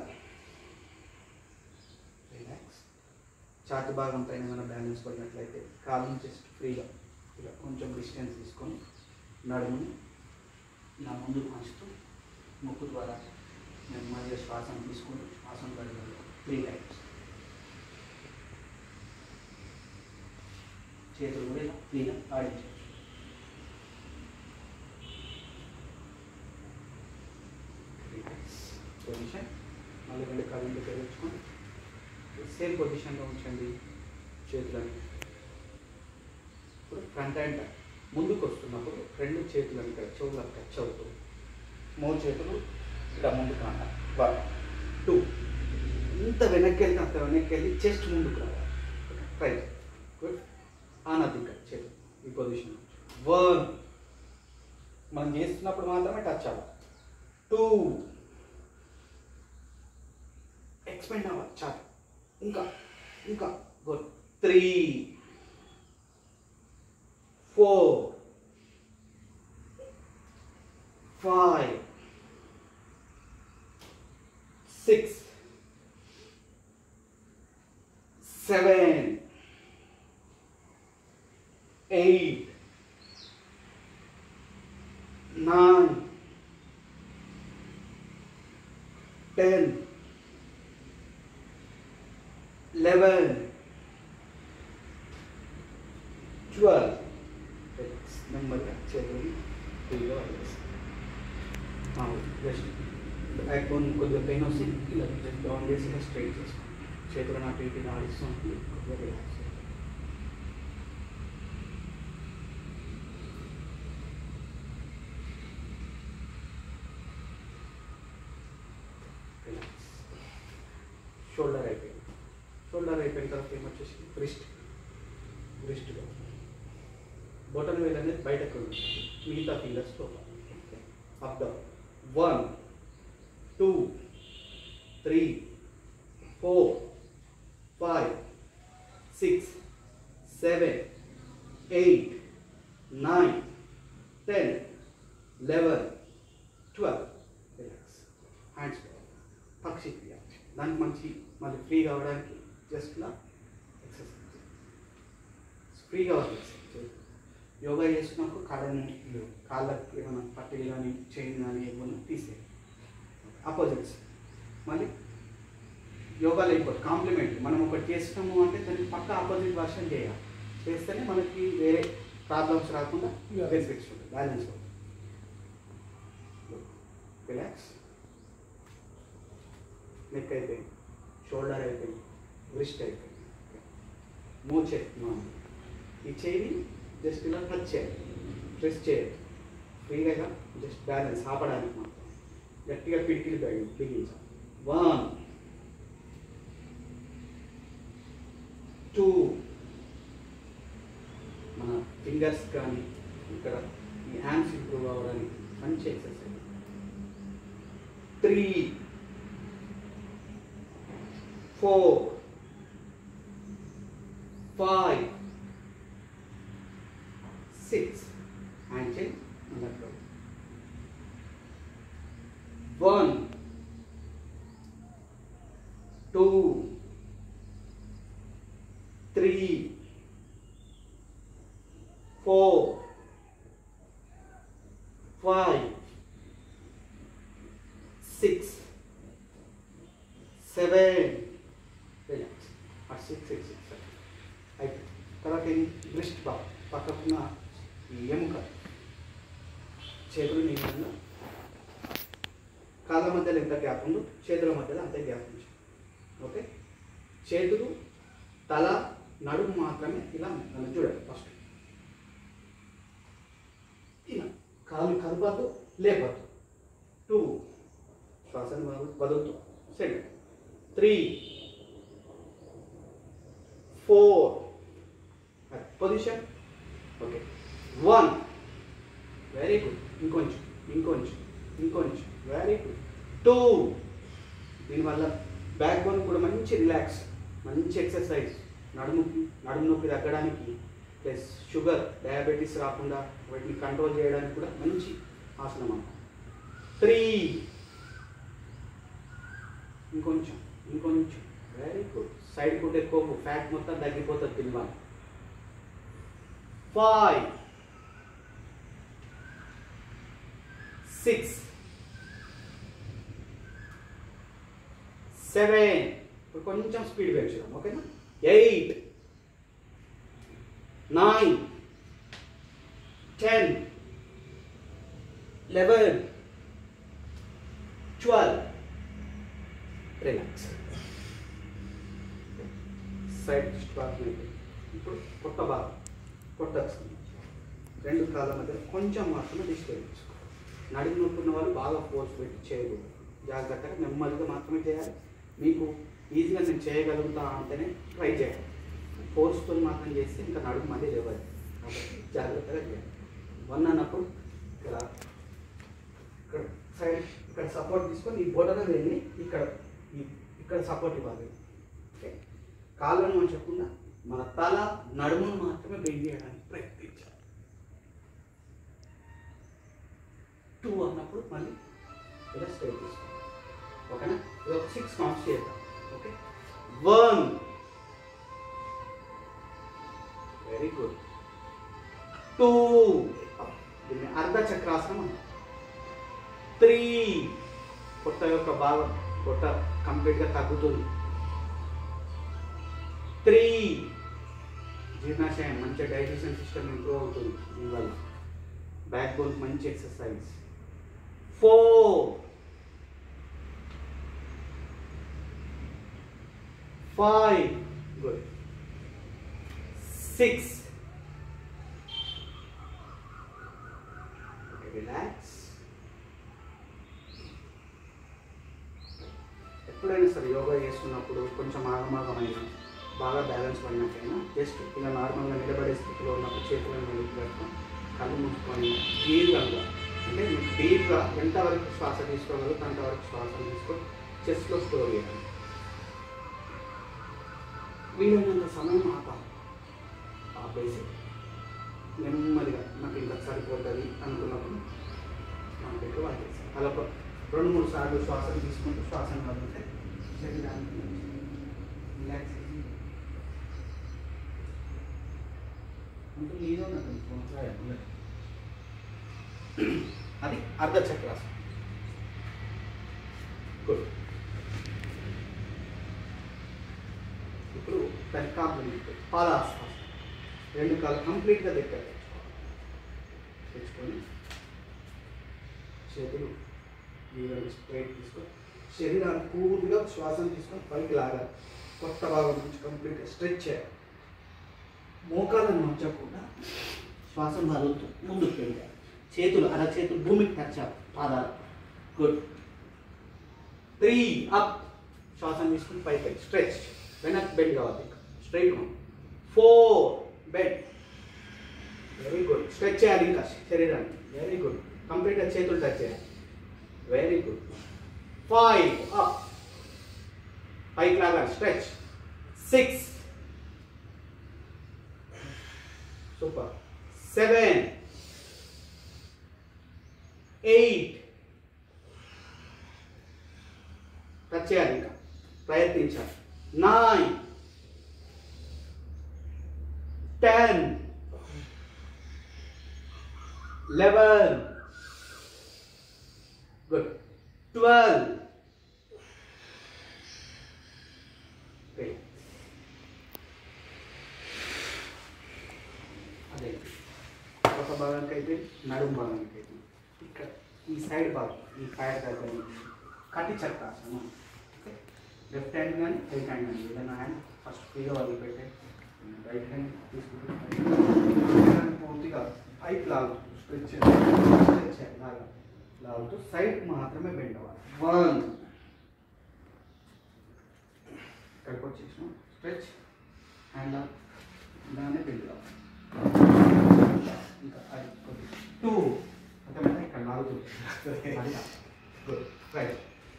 Relax. ఛాతి భాగం పైన ఏమైనా బ్యాలెన్స్ పడినట్లయితే కాలు నుంచి ఫ్రీగా ఇలా కొంచెం డిస్టెన్స్ తీసుకొని నడుముని ఇలా ముందుకు పంచుతూ ముక్కు ద్వారా నెమ్మదిగా శ్వాసను తీసుకుంటూ శ్వాసను పడగలరు. Three times. చేతులు కూడా ఇలా ఫ్రీగా ఆడించవచ్చు. పొజిషన్ మళ్ళీ రెండు కళ్ళు తెచ్చుకొని సేమ్ పొజిషన్లో ఉంచండి చేతులని. ఇప్పుడు ఫ్రంట్ హ్యాండ్ ముందుకు వస్తున్నప్పుడు రెండు చేతులను ఇక్కడ చెవులకు టచ్ అవుతూ మూడు చేతులు ఇలా ముందుకు రావాలి. వన్, టూ, ఇంత వెనక్కి వెళ్తే అంత వెనక్కి వెళ్ళి చెస్ట్ ముందుకు రావాలి. Right, good. ఆనది ఇక్కడ పొజిషన్ వన్ మనం చేస్తున్నప్పుడు మాత్రమే టచ్ అవ్వాలి. టూ ఎక్స్పెండ్ అవ్వాలి చాలు. ఇంకా ఇంకా good. Three four five six seven eight, nine, ten, eleven, twelve. నెమ్మదిగా చేతులు ఫ్రీగా వదిలేస్తాం. జస్ట్ బ్యాక్ బోన్ కొద్దిగా పెయిన్ వస్తే ఇలా జస్ట్ డౌన్ చేసి ఇలా స్ట్రైట్ చేసుకోండి. చేతులను అటు ఇటు ఆడిస్తూ కొద్దిగా రిలాక్స్. షోల్డర్ అయిపోయింది. షోల్డర్ అయిపోయిన తర్వాత ఏమొచ్చేసి రిస్ట్ రిస్ట్గా బొటన్ వేలు అనేది బయటకు ఉంటుంది, మిగతా ఫింగర్స్ లోపల. Up down. One two three four five six seven eight nine ten eleven twelve. Relax. Hands పక్షి క్రియ. దానికి మంచి మళ్ళీ ఫ్రీ కావడానికి జస్ట్ ఇలా ఎక్సర్సైజ్ ఫ్రీగా వస్తుంది. యోగా చేస్తున్నప్పుడు కాళ్ళని కాళ్ళకి ఏమైనా పట్టీలు కానీ చైన్ కానీ ఏమైనా తీసేయాలి. అపోజిట్స్ మళ్ళీ యోగా లేకపోతే కాంప్లిమెంట్ మనం ఒకటి చేస్తున్నాము అంటే దానికి పక్క ఆపోజిట్ వర్షన్ చేయాలి. చేస్తేనే మనకి వేరే ప్రాబ్లమ్స్ రాకుండా బెనిఫిట్స్ ఉంటుంది. బ్యాలెన్స్ అవుతుంది. రిలాక్స్. నెక్ అయిపోయింది, షోల్డర్ అయిపోయింది, రిస్ట్ అయిపోయింది. మూవ్ చేస్తున్నాం. ఈ చేయిని జస్ట్ ఇలా టచ్ చేయాలి, ప్రెస్ చేయాలి. ఫ్రీగా జస్ట్ బ్యాలెన్స్ ఆపడానికి మాత్రం గట్టిగా పిడికిలు బిగించాలి. వన్ టూ మన ఫింగర్స్ కానీ ఇక్కడ ఈ హ్యాండ్స్ ఇంప్రూవ్ అవ్వడానికి మంచి exercise. Three four five six hand change అన్నట్టు. One two three four five six seven. Relax. ఆ సిక్స్ సిక్స్ సిక్స్ అయిపోయింది. తర్వాత బ్రెస్ట్ బాగా పక్కకున్న ఈ ఎముక చేతులు నీళ్ళలో కాళ్ళ మధ్యలో ఎంత గ్యాప్ ఉందో చేతుల మధ్యలో అంతే గ్యాప్ ఉంది. ఓకే. చేతులు తల నడుము మాత్రమే ఇలా మనం చూడండి. ఫస్ట్ ఇలా కాళ్ళు కదపద్దు లేపద్దు. టూ శ్వాసను వదులుతూ. Second three four position. Okay. One very good. ఇంకొంచెం ఇంకొంచెం ఇంకొంచెం వెరీ గుడ్. టూ దీనివల్ల బ్యాక్ బోన్ కూడా మంచి రిలాక్స్, మంచి ఎక్సర్సైజ్. నడుముకి నడుము నొప్పి తగ్గడానికి ప్లస్ షుగర్ డయాబెటీస్ రాకుండా వాటిని కంట్రోల్ చేయడానికి కూడా మంచి ఆసనం అన్నమాట. త్రీ ఇంకొంచెం ఇంకొంచెం వెరీ గుడ్. సైడ్ ఫుడ్ ఎక్కువ ఫ్యాట్ మొత్తం తగ్గిపోతుంది తినవాలి. Five six seven. ఇప్పుడు కొంచెం స్పీడ్ పెంచుదాం. ఓకేనా. Eight nine ten eleven twelve. Relax. Side భాగం. ఇప్పుడు పొట్ట భాగం. పొట్ట రెండు కాళ్ళ మధ్య కొంచెం మాత్రమే డిస్టర్బెన్స్. నడుము నొప్పున్న వాళ్ళు బాగా ఫోర్స్ పెట్టి చేయకూడదు. జాగ్రత్తగా నెమ్మదిగా మాత్రమే చేయాలి. మీకు ఈజీగా నేను చేయగలుగుతా అంటేనే ట్రై చేయాలి. ఫోర్స్తో మాత్రం చేస్తే ఇంకా నడుము మళ్ళీ లేవాలి. కాబట్టి జాగ్రత్తగా చేయాలి. వన్ అన్నప్పుడు ఇక్కడ ఇక్కడ సైడ్ ఇక్కడ సపోర్ట్ తీసుకొని ఈ బోటన వెళ్ళి ఇక్కడ ఈ ఇక్కడ సపోర్ట్ ఇవ్వాలి. ఓకే, కాళ్ళను మనం చెప్పకుండా మన తల నడుమును మాత్రమే బెండ్ చేయడానికి ప్రయత్నించాలి. టూ అన్నప్పుడు మళ్ళీ ఇలా స్ట్రైట్ తీసుకోవాలి. ఓకేనా, ఇది ఒక సిక్స్ కౌంట్స్ చేద్దాం. Okay, one, very good, two, దీన్ని అర్ధ చక్రాసనం, త్రీ, పొట్ట యొక్క భాగం పొట్ట కంప్లీట్గా తగ్గుతుంది, త్రీ, జీర్ణాశయం మంచి డైజెషన్ సిస్టమ్ ఇంప్రూవ్ అవుతుంది దీనివల్ల, బ్యాక్ బోన్ మంచి exercise, four, five, good, six, relax. ఎప్పుడైనా సరే యోగా చేస్తున్నప్పుడు కొంచెం ఆగమాగమైన బాగా బ్యాలెన్స్ పడినట్టయినా జస్ట్ ఇలా నార్మల్గా నిలబడే స్థితిలో ఉన్నప్పుడు చేతులను వెనక్కి పెట్టుకొని కళ్ళు మూసుకొని డీప్గా అంటే మీకు డీప్గా ఎంతవరకు శ్వాస తీసుకోగలరు అంతవరకు శ్వాస తీసుకొని చెస్ట్లో స్టోర్ చేయాలి. వీలైనంత సమయం ఆపాలి. ఆపేసి నెమ్మదిగా నాకు ఇంకా సరిపోతుంది అనుకున్నప్పుడు మనం పెట్టి వాళ్ళు అలా రెండు మూడు సార్లు శ్వాసను తీసుకుంటూ శ్వాసను వదిలితే శరీరానికి రిలాక్సేషన్ అంటే ఏదో నాకు అది అర్ధ చక్రాసనం. గుడ్. ఇప్పుడు దాని కాంప్లిమెంట్ పాదాసనం. రెండు కాళ్ళు కంప్లీట్గా దగ్గర తెచ్చుకొని చేతులు ఈ స్ట్రైట్ తీసుకొని శరీరాన్ని పూర్తిగా శ్వాసను తీసుకొని పైకి లాగాలి. కొత్త భాగం నుంచి కంప్లీట్గా స్ట్రెచ్ చేయాలి. మోకాలను ఉంచకుండా శ్వాసను వదులుతూ ముందుకు వెళ్ళాలి. చేతులు అరచేతులు భూమికి టచ్ అవ్వాలి. పాదాలు. గుడ్. త్రీ, అప్, శ్వాసను తీసుకుని పైకి స్ట్రెచ్, వెనక్కి బెండ్ కావాలి, straight. Four, bend, very good. Stretch చేయాలి ఇంకా శరీరాన్ని, వెరీ గుడ్. కంప్లీట్గా చేతులు టచ్ చేయాలి, వెరీ గుడ్. ఫైవ్, అప్, పైకి లాగాలి, stretch. Six, super. Seven, eight, touch చేయాలి ఇంకా, ప్రయత్నించాలి. Nine, ten, eleven, good. Twelve, అదే ఒక భాగానికి అయితే నడుము భాగానికి అయితే ఇక్కడ ఈ సైడ్ భాగం ఈ పైర్ దగ్గర కటి చక్రాసనం. లెఫ్ట్ హ్యాండ్ కానీ రైట్ హ్యాండ్ కానీ ఏదైనా హ్యాండ్ ఫస్ట్ ఫ్రీగా వదిలిపెట్టే, రైట్ హ్యాండ్ తీసుకుంటే పూర్తిగా పైకి లాగుతూ స్ట్రెచ్ స్ట్రెచ్ లాగా లాగుతూ సైడ్ మాత్రమే బెండ్ అవ్వాలి. వన్, ఇక్కడికి వచ్చేసిన స్ట్రెచ్, హ్యాండ్ లాగ్, దాన్ని బెండ్ కావాలి. ఇంకా అది టూ, అర్థమైనా ఇక్కడ లాగుతుంది. గుడ్. Right,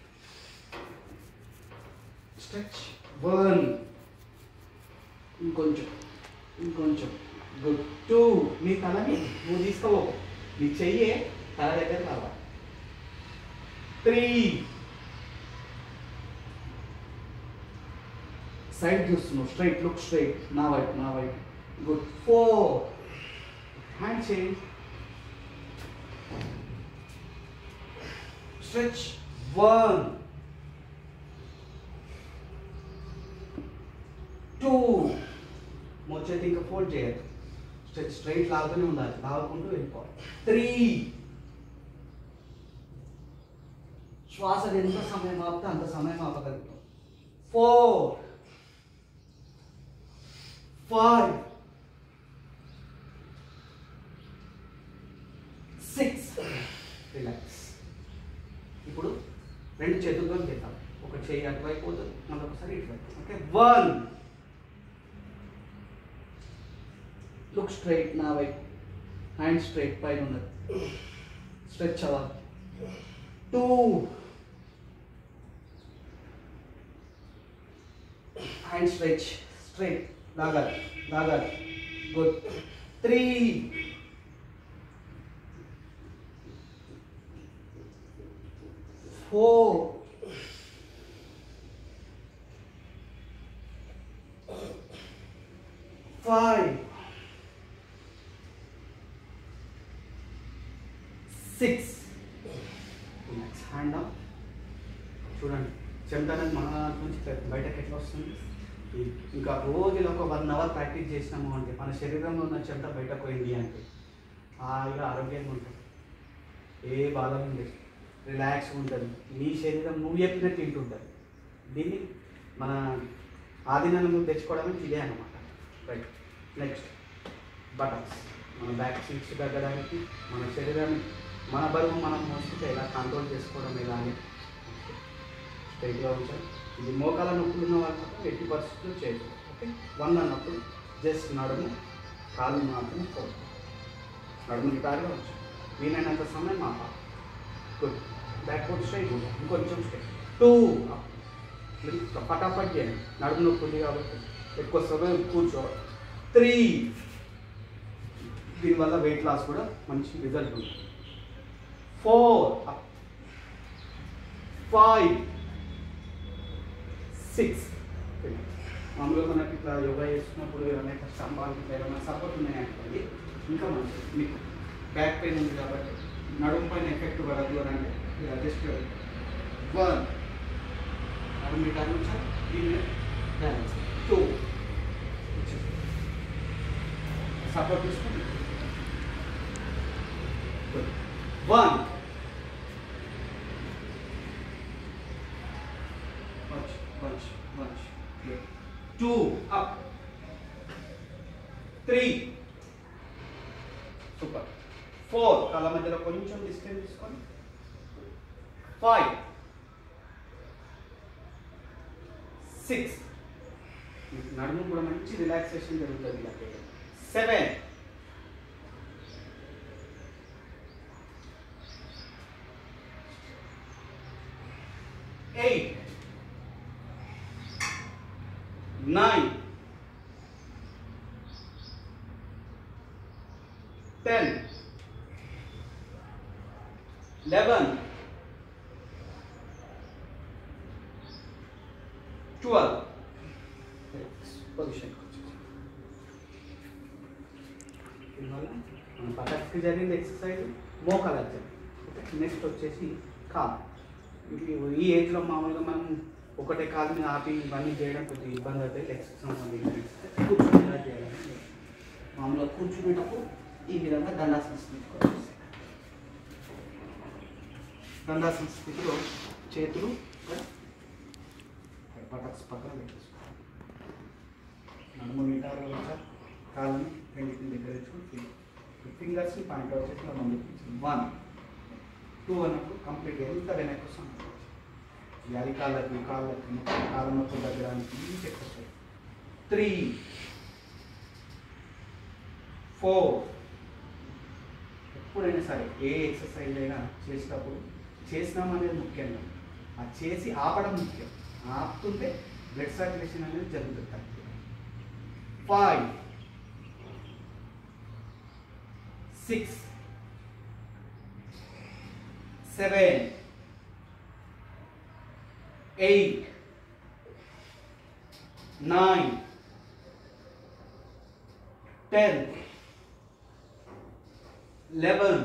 stretch. వన్, ఇంకొంచెం ఇంకొంచెం. గుడ్. టూ, నీ తలని నువ్వు తీసుకోవు, నీ చెయ్యే తల దగ్గర రావాలి. త్రీ, సైడ్ చూస్తున్నావు, స్ట్రైట్, లుక్ స్ట్రైట్, నా వైపు నా వైపు. Good. Four, hand change, stretch. One, two, మోచేతి ఇంకా ఫోల్డ్ చేయదు, స్ట్రెచ్ స్ట్రైట్ లాగుతూనే ఉండాలి, లాగుకుంటూ వెళ్ళిపోవాలి. త్రీ, శ్వాస ఎంత సమయం ఆపితే అంత సమయం ఆపగలుగుతాం. Four, five, six, relax. ఇప్పుడు రెండు చేతులతో చేద్దాం. ఒక చేయి అటువైపు పోతుంది, మరొకసారి ఇటువైపు. ఓకే. వన్, లుక్ స్ట్రైట్ నా వైపు, హ్యాండ్ స్ట్రైట్ పైన ఉన్నది, స్ట్రెచ్ అవ్వాలి. టూ, హ్యాండ్ స్ట్రెచ్ స్ట్రైట్, లాగాలి లాగాలి, good. Three, four, five, six. Next hand up. చూడండి చెమట అనేది మన నుంచి బయటకు ఎట్లా వస్తుంది. ఇంకా రోజు ఇలా ఒక వన్ అవర్ ప్రాక్టీస్ చేసినాము అంటే మన శరీరంలో ఉన్న చెమట బయటకు పోయింది అంటే హాయిగా ఆరోగ్యంగా ఉంటుంది, ఏ బాధ ఉంది, రిలాక్స్ ఉంటుంది, నీ శరీరం నువ్వు చెప్పినట్టు తింటుంటుంది. దీన్ని మన ఆధీనంలో తెచ్చుకోవడానికి ఇదే అన్నమాట. రైట్. Next buttons. మన బ్యాక్ సీట్స్ తగ్గడానికి, మన శరీరాన్ని మన బరువు మనం మోసుకుంటే ఎలా కంట్రోల్ చేసుకోవడం ఎలా అని స్ట్రైట్గా ఉంచాలి. ఇది మోకాల నొప్పులు ఉన్న వాళ్ళు మాత్రం ఎట్టి పరిస్థితుల్లో చేయకూడదు. ఓకే. వన్ అన్నప్పుడు జస్ట్ నడుము కాలు మాత్రం పోదు, నడుము నిటారుగా ఉంచాలి. వీలైనంత సమయం మాప. గుడ్. బ్యాక్వర్డ్ స్ట్రైట్, ఇంకొంచెం స్ట్రైట్. టూ, పటాపట్ చేయండి, నడుము నొప్పి ఉంది కాబట్టి ఎక్కువ సమయం కూర్చోవాలి. త్రీ, దీనివల్ల వెయిట్ లాస్ కూడా మంచి రిజల్ట్ ఉంటుంది. Four, five, six. మామూలుగా మనకి ఇట్లా యోగా చేస్తున్నప్పుడు ఏమైనా స్తంభాలు ఏమైనా సపోర్ట్ ఉన్నాయనుకోండి ఇంకా మంచిది. మీకు బ్యాక్ పెయిన్ ఉంది కాబట్టి నడుము పైన ఎఫెక్ట్ పడదు అని అంటే ఇలా జస్ట్ వన్, నడుము మీటర్ నుంచి దీన్ని బ్యాలెన్స్. టూ, సపోర్ట్ తీసుకుంది. One, punch, punch, punch. Two, up. Three, super. Four, కాళ్ళ మధ్యలో కొంచెం డిస్టెన్స్ తీసుకొని. Five, six. నడుము కూడా మంచి రిలాక్సేషన్ జరుగుతుంది ఇలా. Seven, eight, nine, ten, eleven, twelve. Position మన పక్కకి జరిగింది ఎక్సర్సైజ్, మోకాలు జరిగింది. నెక్స్ట్ వచ్చేసి కాలు. ఈ ఏజ్లో మామూలుగా మనం ఒకటే కాలు మీద ఆపి ఇవన్నీ చేయడం కొద్దిగా ఇబ్బంది అవుతాయి. లెగ్స్ సంబంధించి కూర్చొని ఎలా చేయాలని మామూలుగా కూర్చునేటప్పుడు ఈ విధంగా దండాసన స్థితికి దండాసన స్థితిలో చేతులు పటక్స్ పక్కన పెట్టేసుకోవాలి. నడుము నిటారుగా వచ్చా, కాళ్ళని రెండింటిని దగ్గర తెచ్చుకొని ఫింగర్స్ని పాయింట్ అవుట్ చేసి మనం ముందుకు. వన్, టూ అన్నప్పుడు కంప్లీట్ ఎంత వెనక్కి వస్తాం ఈ అరికాళ్ళకి కాళ్ళకి కాళ్ళ నొప్పులు తగ్గడానికి ఈ ఎక్సర్సైజ్. Three, four. ఎప్పుడైనా సరే ఏ ఎక్సర్సైజ్ అయినా చేసేటప్పుడు చేసినామనేది ముఖ్యంగా, అది చేసి ఆపడం ముఖ్యం. ఆపుతుంటే బ్లడ్ సర్క్యులేషన్ అనేది జరుగుతుంది. Five, six, seven, eight, nine, ten, eleven,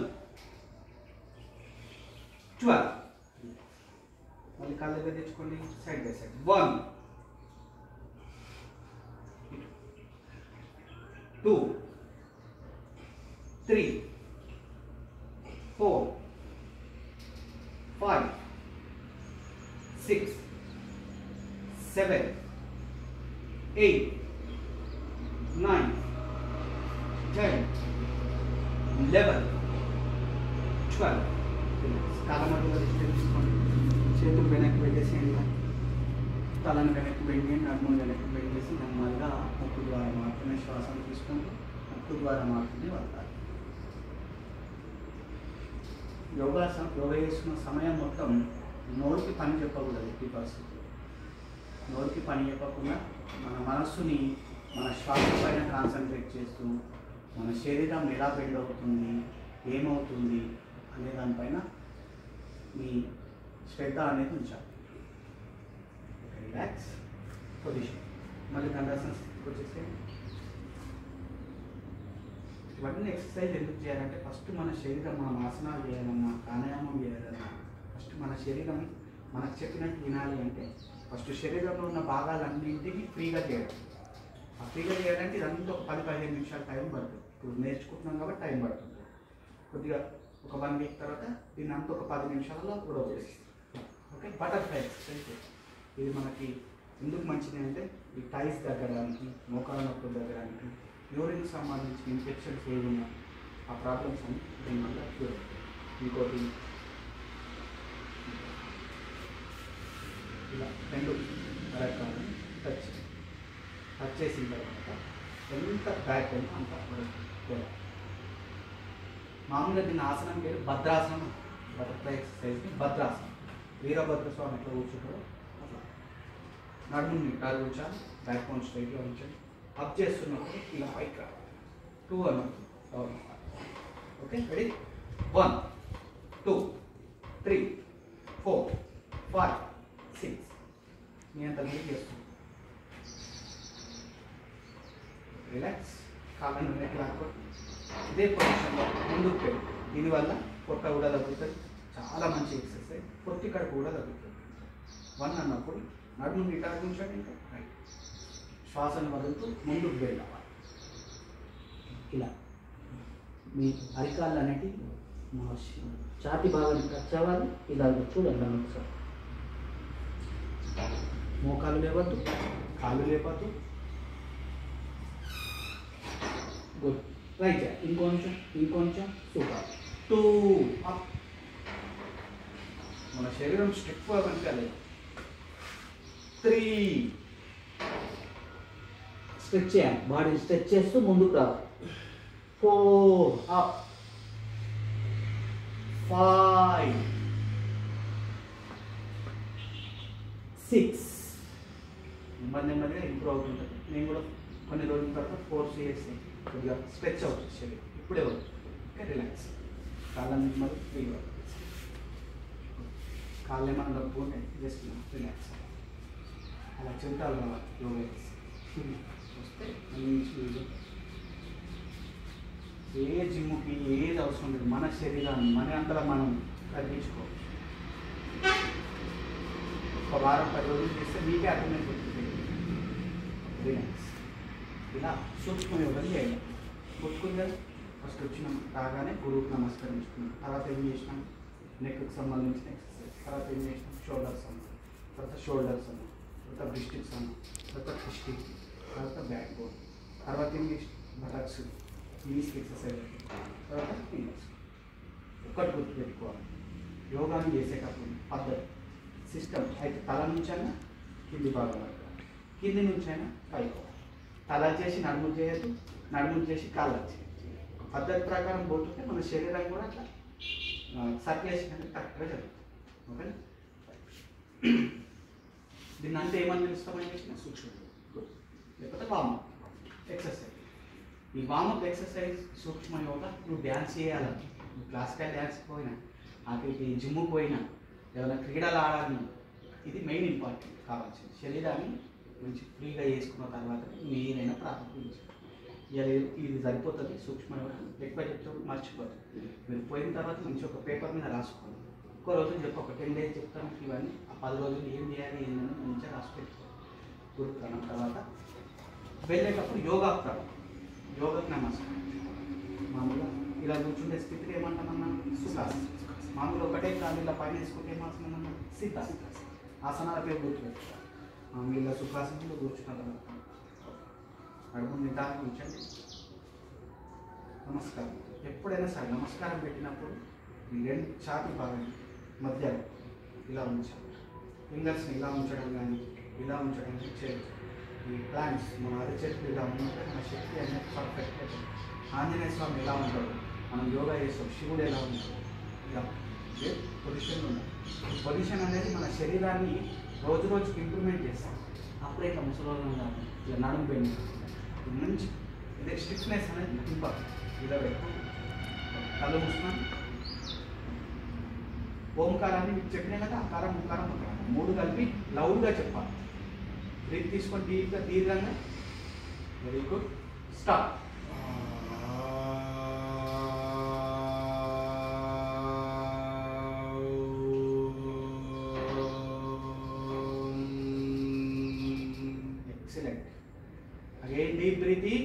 twelve. మళ్ళీ కాళ్ళ దగ్గర తెచ్చుకోండి, side by side. One, two, three, four, five, six, seven, eight, nine, ten, eleven, twelve. కాళ్ళ మధ్యలో డిస్టెన్స్ తీసుకోండి, చేతులు వెనక్కి పెట్టేసేయండి, తలను వెనక్కి పెట్టి నడుములు వెనక్కి పెట్టేసి నెమ్మదిగా ముక్కు ద్వారా మాత్రమే శ్వాసను తీసుకుంటూ ముక్కు ద్వారా మాత్రమే వదలాలి. యోగాసనం యోగా చేస్తున్న సమయం మొత్తం నోటికి పని చెప్పకూడదు. ఎట్టి పరిస్థితుల్లో నోటికి పని చెప్పకుండా మన మనస్సుని మన శ్వాస పైన కాన్సన్ట్రేట్ చేస్తూ మన శరీరం ఎలా బెండ్ అవుతుంది, ఏమవుతుంది అనే దానిపైన మీ శ్రద్ధ అనేది ఉంచాలి. Relax position. మళ్ళీ దండాసన స్థితికి వచ్చేసి ఇవన్నీ ఎక్సర్సైజ్ ఎందుకు చేయాలంటే ఫస్ట్ మన శరీరం మనం ఆసనాలు చేయాలన్నా ప్రాణాయామం చేయాలన్నా ఫస్ట్ మన శరీరం మనకు చెప్పినట్టు వినాలి అంటే ఫస్ట్ శరీరంలో ఉన్న భాగాలన్నింటినీ ఫ్రీగా చేయడం. ఆ ఫ్రీగా చేయాలంటే ఇదంతా ఒక పది పదిహేను నిమిషాలు టైం పడుతుంది. ఇప్పుడు నేర్చుకుంటున్నాం కాబట్టి టైం పడుతుంది. కొద్దిగా ఒక వన్ వీక్ తర్వాత దీన్ని అంతా ఒక పది నిమిషాలలో కూడా వచ్చేస్తుంది. Okay, butterfly exercise. ఇది మనకి ఎందుకు మంచిది అంటే ఈ టైస్ తగ్గడానికి, మోకాళ్ళ నొప్పులు తగ్గడానికి, యూరిన్ సంబంధించిన ఇన్ఫెక్షన్స్ ఏమున్నా ఆ ప్రాబ్లమ్స్ అన్ని దీనివల్ల క్యూర్. ఇంకోటి ఇలా రెండు రకాలను టచ్ టచ్ చేసిన తర్వాత ఎంత బ్యాక్ అయినా అంత కూడా. మామూలుగా దీని ఆసనం పేరు భద్రాసనం. బటర్ఫ్లై ఎక్సర్సైజ్ని భద్రాసనం. వీరభద్ర స్వామి ఎట్లా కూర్చుంటారో అట్లా నడుముని నిటారు కూర్చోాలి, బ్యాక్ బోన్ స్ట్రైట్గా ఉంచాలి. అప్ చేస్తున్నప్పుడు ఇలా పైకి రావాలి. టూ అన్నప్పుడు డౌన్ అవ్వాలి. Okay, ready? One, two, three, four, five, six. మీ అంత మీరు చేస్తుంది. రిలాక్స్. కాళ్ళను వెనక్కి లాక్కోండి. ఇదే పొజిషన్లో ముందుకు పెట్టి దీనివల్ల పొట్ట కూడా తగ్గుతుంది. చాలా మంచి ఎక్సర్సైజ్. పొట్టి కడుపు కూడా తగ్గుతుంది. వన్ అన్నప్పుడు నడుము నిటారు ఉంచండి. ఇంకా రైట్. శ్వాసను వదులుతూ ముందుకు వెళ్ళాలి. ఇలా మీ అరికాళ్ళు అనేటివి ఛాతి భాగాన్ని టచ్ అవ్వాలి. ఇలా చూడండి ఒకసారి. మోకాలు లేవద్దు, కాళ్ళు లేపద్దు. గుడ్. రైట్. ఇంకొంచెం ఇంకొంచెం. సూపర్. Two up. మన శరీరం స్ట్రిక్ కనుకలేదు. త్రీ. స్ట్రెచ్ చేయాలి. బాడీని స్ట్రెచ్ చేస్తూ ముందుకు రావాలి. Four up. Five, six. నెమ్మది నెమ్మదిగా ఇంప్రూవ్ అవుతుంటుంది. నేను కూడా కొన్ని రోజుల తర్వాత ఫోర్స్ చేసి కొద్దిగా స్ట్రెచ్ అవుతుంది శరీరం. ఇప్పుడే అవుతుంది. Okay, relax. కాళ్ళని నెమ్మది ఫ్రీగా కాళ్ళు ఏమన్నా నొప్పుకుంటే జస్ట్ రిలాక్స్. అలా చెంతాలు కావాలి యోగా వస్తే మంచి. ఏ జిమ్ముకి ఏది అవసరం లేదు. మన శరీరాన్ని మన అంతలో మనం తగ్గించుకోవచ్చు. ఒక వారం పది రోజులు చేస్తే మీకే అర్థమైపోతుంది. రిలాక్స్. ఇలా సూక్ష్మ యోగా చేయాలి. గుర్తుకుంది కదా, ఫస్ట్ వచ్చినాం రాగానే గురువుకి నమస్కరించుకున్నాం. తర్వాత ఏం చేసినాం, నెక్కి సంబంధించిన ఎక్సర్సైజ్. తర్వాత ఏం చేసినాం, షోల్డర్స్ అన్నాం. తర్వాత షోల్డర్స్ అన్నాం. తర్వాత బ్రిస్టిక్స్ అన్నాం. తర్వాత క్రిస్టిక్. తర్వాత బ్యాక్ బోన్. తర్వాత ఏం చేసినాం, బటక్స్, నీస్ ఎక్సర్సైజ్. తర్వాత ఫింగర్స్. ఒక్కటి గుర్తు పెట్టుకోవాలి, యోగాని చేసేటప్పుడు పద్ధతి సిస్టమ్ అయితే తల నుంచైనా కింది భాగం వరకు, కింది నుంచైనా పైకి. తల చేసి నడుము చేయొద్దు, నడుము చేసి కాళ్ళు చేయొద్దు. పద్ధతి ప్రకారం పోతుంటే మన శరీరం కూడా అట్లా సర్క్యులేషన్ అనేది కరెక్ట్గా జరుగుతుంది. ఓకే, దీన్ని అంతా ఏమని తెలుస్తామని చేసిన సూక్ష్మ లేకపోతే వామప్ ఎక్సర్సైజ్. ఈ వామప్ ఎక్సర్సైజ్ సూక్ష్మ యోగా నువ్వు డ్యాన్స్ చేయాలని, నువ్వు క్లాసికల్ డ్యాన్స్కి పోయినా, అక్కడికి జిమ్కి పోయినా, ఏమైనా క్రీడలు ఆడాలన్నా ఇది మెయిన్ ఇంపార్టెంట్ కావాల్సింది. శరీరాన్ని మంచి ఫ్రీగా చేసుకున్న తర్వాత మీరైనా ప్రారంభించాలి. ఇలా ఇది సరిపోతుంది. సూక్ష్మ ఎక్కువ చెప్తే మర్చిపోతుంది. మీరు పోయిన తర్వాత మంచి ఒక పేపర్ మీద రాసుకోండి. ఒక్క రోజులు చెప్పి ఒక టెన్ డేస్ చెప్తాను ఇవన్నీ. ఆ పది రోజులు ఏం చేయాలి ఏంటని మంచిగా రాసి పెట్టుకోవాలి. గుర్తురాను. తర్వాత వెళ్ళేటప్పుడు యోగా ప్రాణం, యోగాకి నమస్కారం. మామూలుగా ఇలా కూర్చుంటే స్థితికి ఏమంటామన్నా సుఖాసనం. మామూలు ఒకటే కాలు ఇలా పైన వేసుకుంటే ఏమాసనం అన్నా సిద్ధాసనం. ఆసనాల పేరు గుర్తుపెట్టుకోవాలి. మామూలు ఇలా సుఖాసనంలో కూర్చుంటారు. అడుగు నిదానం ఉంచండి. నమస్కారం. ఎప్పుడైనా సరే నమస్కారం పెట్టినప్పుడు ఈ రెండు ఛాతీ భాగం మధ్యలో ఇలా ఉంచాలి. ఫింగర్స్ని ఇలా ఉంచడం కానీ ఇలా ఉంచడం చేయొచ్చు. ఈ ప్లాంట్స్ మన అరచేతులు ఇలా ఉన్నప్పుడు మన శక్తి అనేది పర్ఫెక్ట్గా ఆంజనేయ స్వామి ఎలా ఉంటాడు, మనం యోగా చేస్తాం, శివుడు ఎలా ఉంటాడు, ఇలా పొజిషన్లో ఉంటాం. పొజిషన్ అనేది మన శరీరాన్ని రోజు రోజుకి ఇంప్రూవ్మెంట్ చేస్తాం. అప్పుడే ఇట్లా ముసలి కాదు, ఇలా నడుము బెండి మంచి ఇదే స్టిఫ్నెస్ అనేది ఇంపార్టెంట్. ఇలా పెట్టుకుంటాం, కళ్ళు మూసుకున్నాం. ఓంకారాన్ని మీకు చెప్పినా కదా, అకారం ఓంకారం ఓంకారం మూడు కలిపి లౌడ్గా చెప్పాలి. బ్రీత్ తీసుకొని డీప్గా దీర్ఘంగా. Very good. Start. Excellent. Again deep breathing.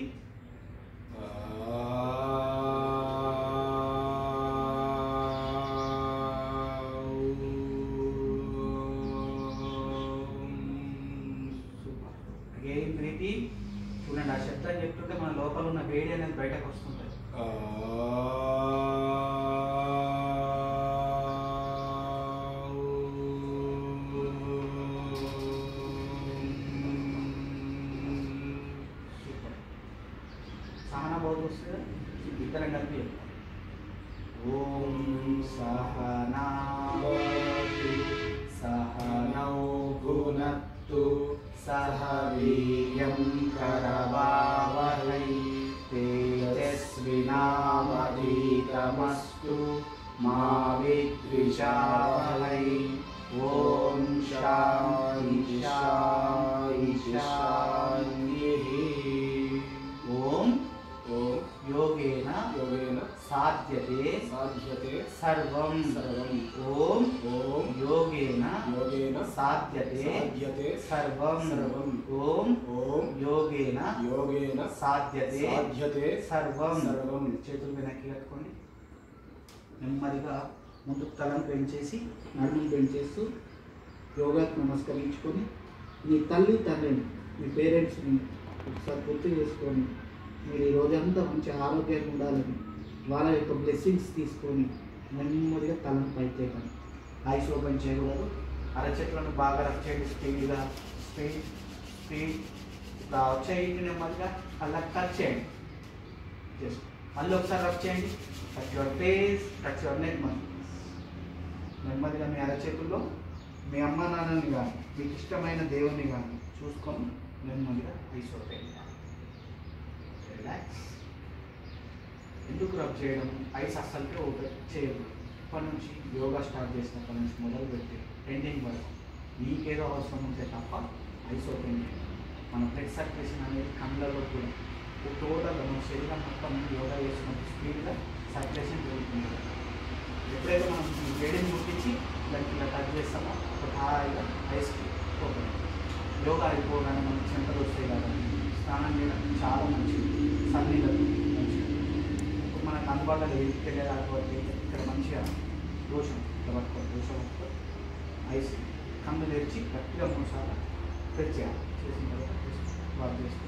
చూడండి, ఆ శబ్దం చెప్తుంటే మన లోపల ఉన్న వేడి అనేది బయటకు వస్తుంటుంది. సూపర్. సహనాభావం వస్తుంది, ఇద్దరం కలిపి ఓం సహనా సహనౌ భునత్తు సహ వీర్యం కరవావహై తేజస్వినావధీతమస్తు మా విద్విషావహై. ఓం శాంతి శాంతి శాంతి. ఓం ఓం యోగేన యోగేన సాధ్యతే సాధ్యతే సర్వం సర్వం. ఓం ఓం యోగేన యోగేన సాధ్యతే సాధ్యతే సర్వం సర్వం. ఓం ఓం యోగేన యోగేన సాధ్యతే సాధ్యతే సర్వం సర్వం. చేతులు వెనక్కి కట్టుకోండి. నెమ్మదిగా ముందుకు తలను పెంచేసి నడుమును పెంచేస్తూ యోగాకు నమస్కరించుకొని మీ తల్లి తండ్రిని, మీ పేరెంట్స్ని ఒకసారి గుర్తు చేసుకొని మీరు ఈ రోజంతా మంచి ఆరోగ్యంగా ఉండాలని వాళ్ళ యొక్క బ్లెస్సింగ్స్ తీసుకొని నెమ్మదిగా తలను పైతేకండి. ఐస్ ఓపెన్ చేయకూడదు. అరచెట్లను బాగా రఫ్ చేయండి. స్పీడ్గా స్పీడ్ స్పీడ్ చేయండి. నెమ్మదిగా అలా టచ్ చేయండి. జస్ట్ మళ్ళీ ఒకసారి రఫ్ చేయండి. Touch your face, touch your neck. నెమ్మదిగా మీ అరచేతుల్లో మీ అమ్మ నాన్నని కానీ మీకు ఇష్టమైన దేవుని కానీ చూసుకొని నెమ్మదిగా ఐస్ ఓపెన్. రిలాక్స్. ఎందుకు రబ్ చేయడం? ఐస్ అస్సలకే ఓపెన్ చేయకూడదు. ఇప్పటి నుంచి యోగా స్టార్ట్ చేసినప్పటి నుంచి మొదలు పెట్టి ఎండింగ్ వరకు మీకేదో అవసరం ఉంటే తప్ప ఐస్ ఓపెన్ చేయండి. మన బ్లడ్ సర్క్యులేషన్ అనేది కళ్ళలో కూడా టోటల్గా మన శరీరం మొత్తం యోగా చేసినప్పుడు స్పీడ్గా సర్క్యులేషన్ జరుగుతుంది. ఎప్పుడైతే మనం ఈ వేడిని ముట్టించి దానికి ఇలా టచ్ చేస్తామో ఒక హాయిగా ఐస్కి ఓపెన్. యోగా అయిపోగానే మనకి చెంతలు వస్తాయి కదా, స్నానం చేయడం చాలా మంచిది. సన్నీళ్ళతో మంచిది. ఇప్పుడు మనకు అందుబాటులో ఇంటికి వెళ్ళేదానికి ఇక్కడ మంచిగా దోషం ఇట్లా పట్టుకోవాలి. దోషం పట్టుకో ఐస్ కన్ను తెరిచి గట్టిగా మూడు సార్లు ప్రెస్ చేయాలి. చేసిన తర్వాత వాక్ చేసుకోవాలి.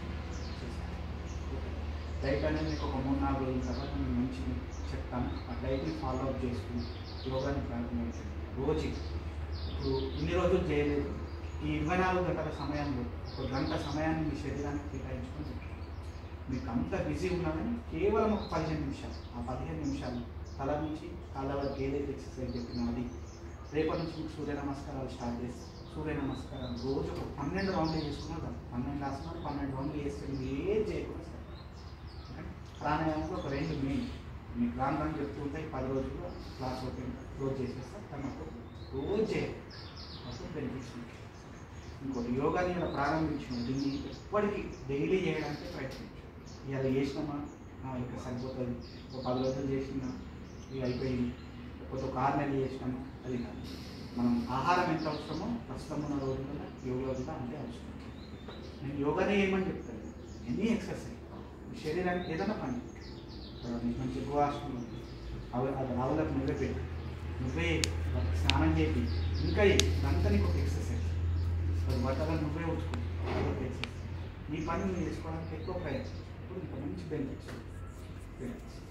డైట్ అనేది మీకు ఒక మూడు నాలుగు రోజుల తర్వాత నేను మంచి చెప్తాను. ఆ డైట్ని ఫాలో అప్ చేసుకుని యోగాని ప్రారంభించండి. రోజు ఇప్పుడు ఇన్ని రోజులు చేయలేదు, ఈ ఇరవై నాలుగు గంటల సమయంలో ఒక గంట సమయాన్ని మీ శరీరానికి కేటాయించుకొని మీకు అంత బిజీ ఉన్నామని కేవలం ఒక పదిహేను నిమిషాలు, ఆ పదిహేను నిమిషాలు తల నుంచి కాళ్ళ వరకు ఏదైతే ఎక్సర్సైజ్ చెప్పినా అది రేపటి నుంచి మీకు సూర్య నమస్కారాలు స్టార్ట్ చేసి సూర్య నమస్కారాలు రోజు ఒక పన్నెండు రౌండ్లు చేసుకున్నా కదా, పన్నెండు ఆసనాలు పన్నెండు రౌండ్లు చేస్తే మీరు ఏం చేయకూడదు సార్. ప్రాణాయామంలో ఒక రెండు మెయిన్ మీకు రాను రాని చెప్తూ ఉంటాయి. పది రోజుల్లో క్లాస్ ఓపెన్ రోజు చేసేస్తారు. తనకు రోజు చేయాలి, అప్పుడు బెనిఫిట్స్ ఉంటాయి. ఇంకోటి యోగాని ఇలా ప్రారంభించిన దీన్ని ఎప్పటికీ డైలీ చేయడానికి ప్రయత్నించాలి. ఇలా చేసినామా ఇక సరిపోతుంది, ఒక పది రోజులు చేసినా ఇక అయిపోయింది, లేకపోతే ఒక ఆరు నెలలు చేసినామా అది కాదు. మనం ఆహారం ఎంత అవసరమో ప్రస్తుతం ఉన్న రోజుల్లో యోగా కూడా అంతే అవసరం. నేను యోగానే ఏమని చెప్తాను, ఎనీ ఎక్సర్సైజ్ శరీరానికి ఏదైనా పని నీకు మంచి ఉపవాసం అవి అది రావులకు నువ్వే పెట్టి నువ్వే స్నానం చేసి ఇంకా ఇదంతా నీకు ఒక ఎక్సర్సైజ్. అది బట్టలను నువ్వే ఉంచుకో, అదొక ఎక్సర్సైజ్. నీ పని నువ్వు చేసుకోవడానికి ఎక్కువ ప్రయత్నం. ఇప్పుడు ఇంకా మంచి బెనిఫిట్స్.